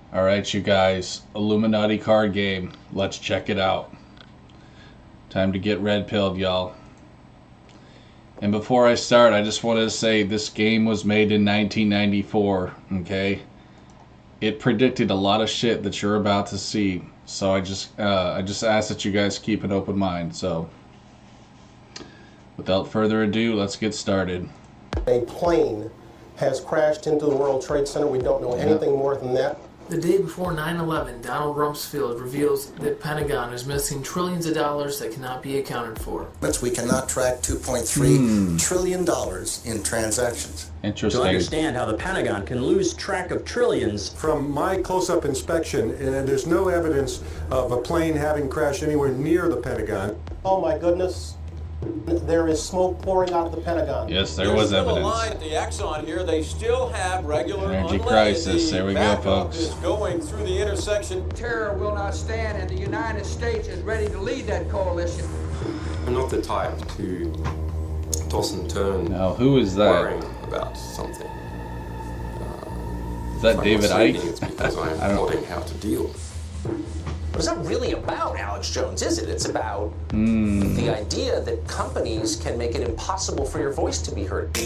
Alright, you guys. Illuminati card game. Let's check it out. Time to get red-pilled, y'all. And before I start, I just wanted to say this game was made in 1994, okay? It predicted a lot of shit that you're about to see. So I just ask that you guys keep an open mind. So, without further ado, let's get started. A plane has crashed into the World Trade Center. We don't know anything more than that. The day before 9/11, Donald Rumsfeld reveals that Pentagon is missing trillions of dollars that cannot be accounted for. But we cannot track $2.3 trillion in transactions. Interesting. To understand how the Pentagon can lose track of trillions. From my close-up inspection, there's no evidence of a plane having crashed anywhere near the Pentagon. Oh my goodness. There is smoke pouring out of the Pentagon. Yes, there was There's still evidence. a line at the Exxon here. They still have regular Energy unleaded. crisis. There we go, backup folks. is going through the intersection. Terror will not stand, and the United States is ready to lead that coalition. I'm not the type to toss and turn. Now, who is that? Worrying about something. Is that If I'm David not saying Icke? It's because I'm I don't know. plotting how to deal. But it's not really about Alex Jones, is it? It's about the idea that companies can make it impossible for your voice to be heard.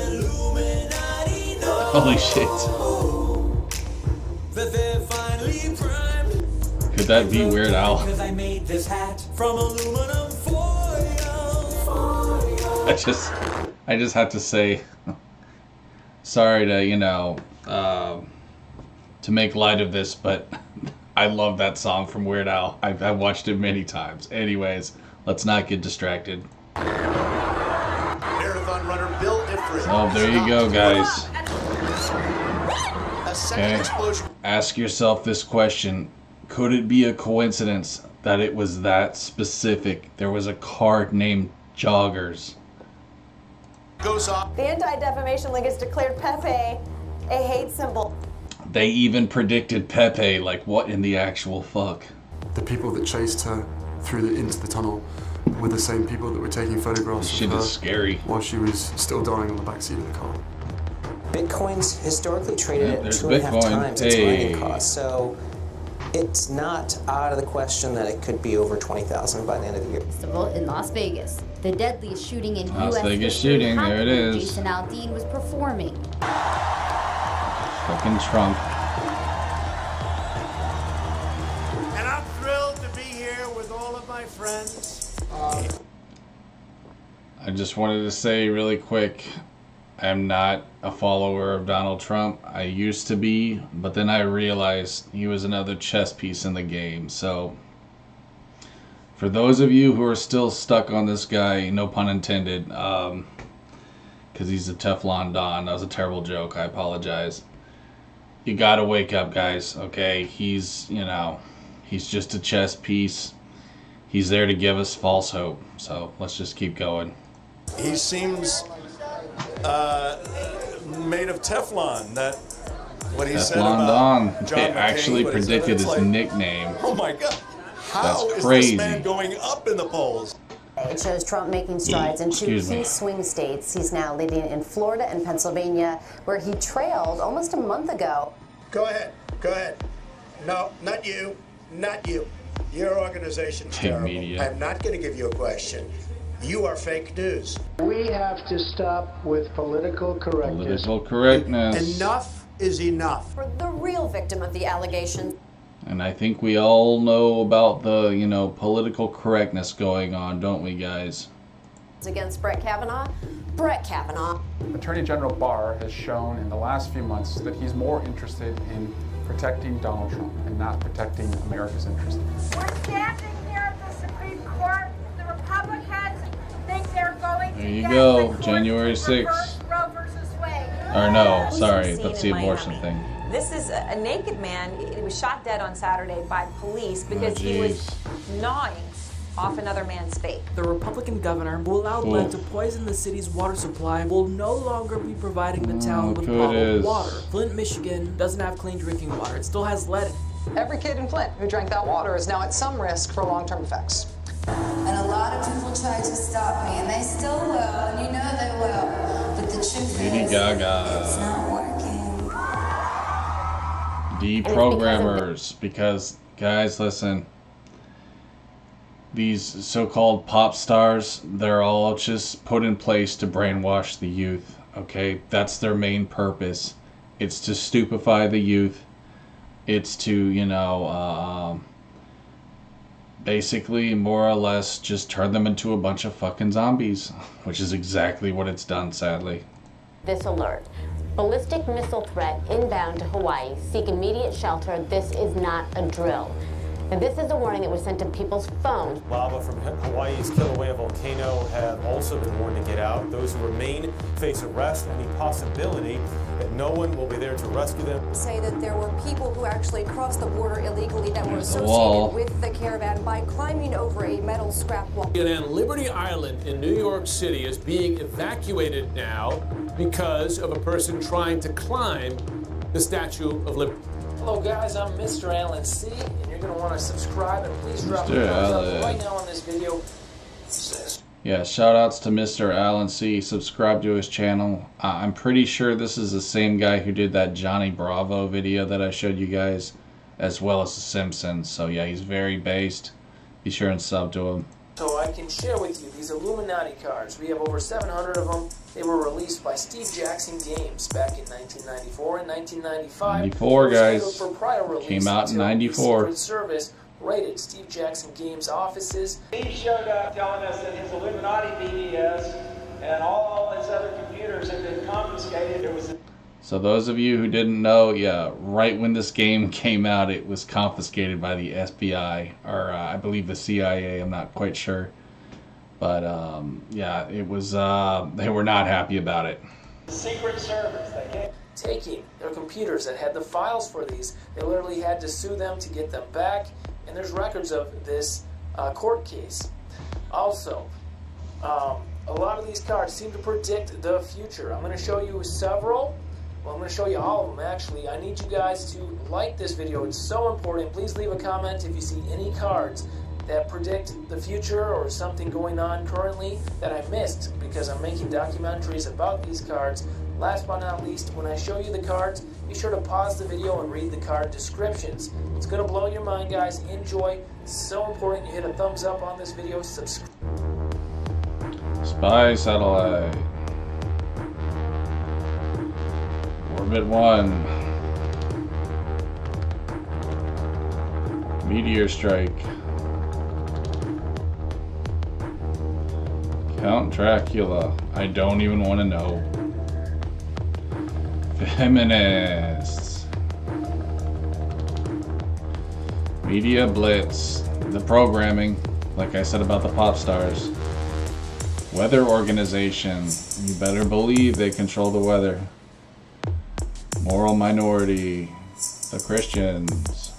Holy shit. Could that be Weird Al? I just have to say, sorry to, to make light of this, but I love that song from Weird Al. I've watched it many times. Anyways, let's not get distracted. Marathon runner Bill Ifrit. Oh, there you go, guys. A second Okay. explosion Ask yourself this question. Could it be a coincidence that it was that specific? There was a card named Joggers. goes off. The Anti-Defamation League has declared Pepe a hate symbol. They even predicted Pepe. Like, what in the actual fuck? The people that chased her into the tunnel were the same people that were taking photographs Shit of her is scary. while she was still dying on the backseat of the car. Bitcoin's historically traded Yeah, at there's 2.5 Bitcoin. times its Hey. mining cost, so it's not out of the question that it could be over 20,000 by the end of the year. In Las Vegas, the deadliest shooting in Las U.S. Vegas history shooting, there it happened when is. Jason Aldean was performing. Fucking Trump. And I'm thrilled to be here with all of my friends. I just wanted to say really quick, I'm not a follower of Donald Trump. I used to be, but then I realized he was another chess piece in the game. So, for those of you who are still stuck on this guy, no pun intended, because he's a Teflon Don, that was a terrible joke, I apologize. You gotta wake up, guys, okay? He's just a chess piece. He's there to give us false hope. So, let's just keep going. He seems made of Teflon. That what he said Teflon about Don. John They McCain, actually what he said, predicted it's his like, nickname. Oh my God! How That's is crazy. this man going up in the polls? It shows Trump making strides in two Excuse me. key swing states. He's now leading in Florida and Pennsylvania, where he trailed almost a month ago. Go ahead. Go ahead. No, not you. Not you. Your organization's Big terrible. media. I'm not going to give you a question. You are fake news. We have to stop with political correctness. Political correctness. Enough is enough. For the real victim of the allegations. And I think we all know about the, political correctness going on, don't we, guys? Against Brett Kavanaugh. Brett Kavanaugh. Attorney General Barr has shown in the last few months that he's more interested in protecting Donald Trump and not protecting America's interests. We're standing here at the Supreme Court. The Republicans think they're going There to you get go, the court January to 6th. reverse Roe versus Wade. Or no, sorry, We've that's seen the in abortion Miami. thing. This is a naked man. He was shot dead on Saturday by police because he was jeez. gnawing off another man's fate. The Republican governor who allowed lead to poison the city's water supply will no longer be providing the town with bottled water. Flint, Michigan doesn't have clean drinking water. It still has lead in it. Every kid in Flint who drank that water is now at some risk for long-term effects. And a lot of people tried to stop me, and they still will, and you know they will. But the truth Lady is, Gaga. it's not working. Deprogrammers, because guys, listen, these so-called pop stars, they're all just put in place to brainwash the youth. Okay, that's their main purpose. It's to stupefy the youth. It's to, you know, basically more or less just turn them into a bunch of fucking zombies, which is exactly what it's done, sadly. This alert. Ballistic missile threat inbound to Hawaii. Seek immediate shelter. This is not a drill. And this is a warning that was sent to people's phones. Lava from Hawaii's Kilauea volcano have also been warned to get out. Those who remain face arrest and the possibility that no one will be there to rescue them. Say that there were people who actually crossed the border illegally that were associated with the caravan by climbing over a metal scrap wall. And Liberty Island in New York City is being evacuated now because of a person trying to climb the Statue of Liberty. Hello guys, I'm Mr. Alan C, and you're going to want to subscribe and please drop a thumbs up right now on this video. Yeah, shout outs to Mr. Alan C. Subscribe to his channel. I'm pretty sure this is the same guy who did that Johnny Bravo video that I showed you guys, as well as The Simpsons. So yeah, he's very based. Be sure and sub to him. So I can share with you these Illuminati cards. We have over 700 of them. They were released by Steve Jackson Games back in 1994 and 1995. 94, guys. For prior release came out in 94. Secret Service raided Steve Jackson Games offices. He showed up telling us that his Illuminati BBS and all his other computers had been confiscated. There was So those of you who didn't know, yeah, right when this game came out, it was confiscated by the FBI, or I believe the CIA, I'm not quite sure. But yeah, it was, they were not happy about it. Secret Service, they came. Taking their computers that had the files for these, they literally had to sue them to get them back, and there's records of this court case. Also, a lot of these cards seem to predict the future. I'm going to show you several. Well, I'm going to show you all of them, actually. I need you guys to like this video. It's so important. Please leave a comment if you see any cards that predict the future or something going on currently that I missed, because I'm making documentaries about these cards. Last but not least, when I show you the cards, be sure to pause the video and read the card descriptions. It's going to blow your mind, guys. Enjoy. It's so important you hit a thumbs up on this video. Subscribe. Spy satellite. Orbit 1. Meteor strike. Count Dracula. I don't even want to know. Feminists. Media Blitz. The programming, like I said about the pop stars. Weather organization. You better believe they control the weather. Moral minority. The Christians.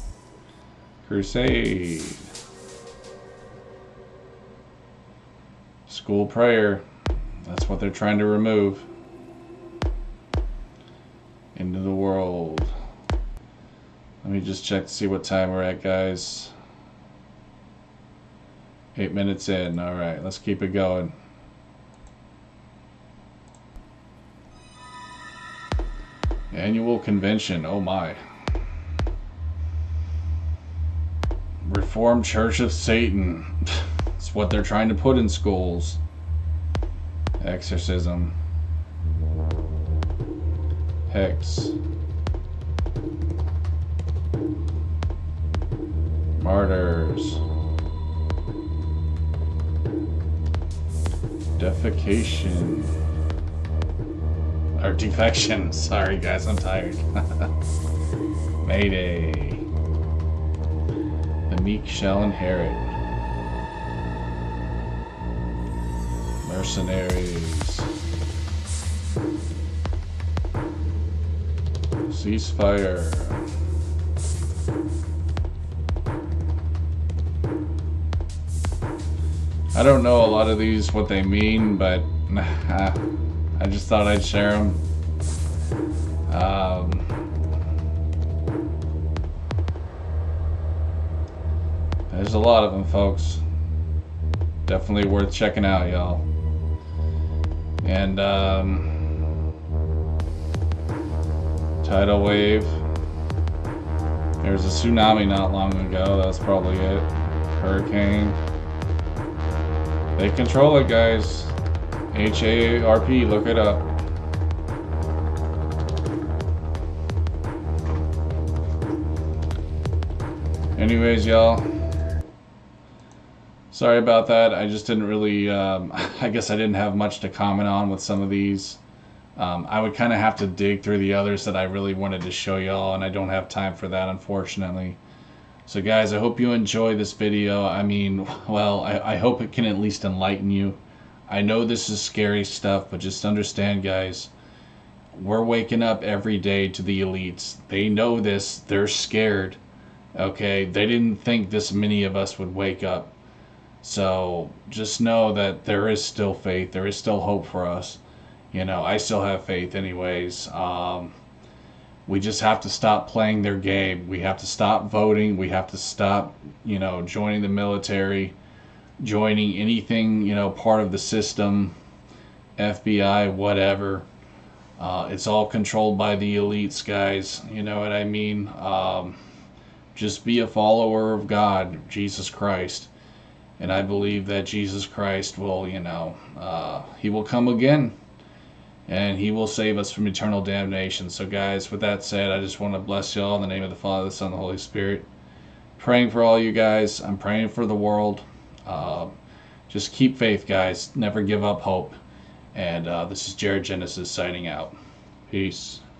Crusade. School prayer. That's what they're trying to remove. Into the world. Let me just check to see what time we're at, guys. 8 minutes in. Alright, let's keep it going. Annual convention. Oh my. Reformed Church of Satan. It's what they're trying to put in schools. Exorcism. Hex. Martyrs. Defecation. Or defection. Sorry guys, I'm tired. Mayday. The meek shall inherit. Mercenaries. Ceasefire. I don't know a lot of these what they mean, but I just thought I'd share them. There's a lot of them, folks. Definitely worth checking out, y'all. And tidal wave. There was a tsunami not long ago. That's probably it. Hurricane. They control it, guys. HAARP, look it up. Anyways, y'all. Sorry about that. I just didn't really, I guess I didn't have much to comment on with some of these. I would kind of have to dig through the others that I really wanted to show y'all, and I don't have time for that, unfortunately. So guys, I hope you enjoy this video. I mean, well, I hope it can at least enlighten you. I know this is scary stuff, but just understand, guys, we're waking up every day to the elites. They know this. They're scared. Okay? They didn't think this many of us would wake up. So just know that there is still faith. There is still hope for us. You know, I still have faith anyways. We just have to stop playing their game. We have to stop voting. We have to stop, you know, joining the military, joining anything, you know, part of the system, FBI, whatever. It's all controlled by the elites, guys. You know what I mean? Just be a follower of God, Jesus Christ. And I believe that Jesus Christ will, you know, he will come again. And he will save us from eternal damnation. So guys, with that said, I just want to bless y'all in the name of the Father, the Son, and the Holy Spirit. Praying for all you guys. I'm praying for the world. Just keep faith, guys. Never give up hope. And this is Jared Genesis signing out. Peace.